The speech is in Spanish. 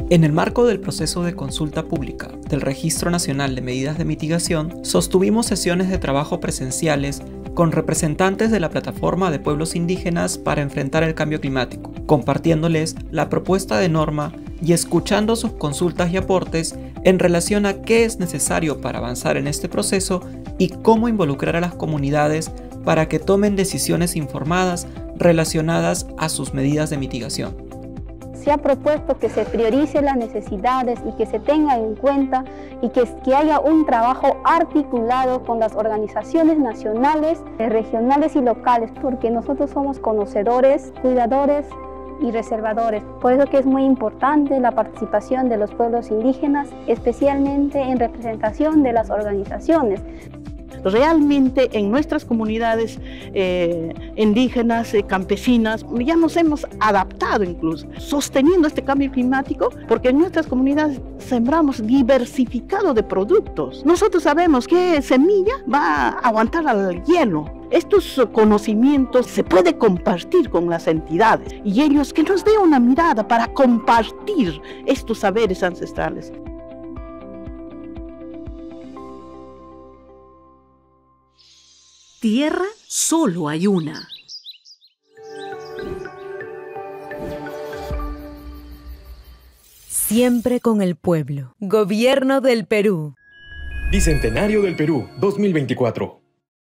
En el marco del proceso de consulta pública del Registro Nacional de Medidas de Mitigación, sostuvimos sesiones de trabajo presenciales con representantes de la Plataforma de Pueblos Indígenas para enfrentar el cambio climático, compartiéndoles la propuesta de norma y escuchando sus consultas y aportes en relación a qué es necesario para avanzar en este proceso y cómo involucrar a las comunidades para que tomen decisiones informadas relacionadas a sus medidas de mitigación. Se ha propuesto que se priorice las necesidades y que se tenga en cuenta y que haya un trabajo articulado con las organizaciones nacionales, regionales y locales, porque nosotros somos conocedores, cuidadores y reservadores. Por eso que es muy importante la participación de los pueblos indígenas, especialmente en representación de las organizaciones. Realmente en nuestras comunidades indígenas, campesinas, ya nos hemos adaptado incluso, sosteniendo este cambio climático, porque en nuestras comunidades sembramos diversificado de productos. Nosotros sabemos que semilla va a aguantar al hielo. Estos conocimientos se puede compartir con las entidades y ellos que nos den una mirada para compartir estos saberes ancestrales. Tierra solo hay una. Siempre con el pueblo. Gobierno del Perú. Bicentenario del Perú 2024.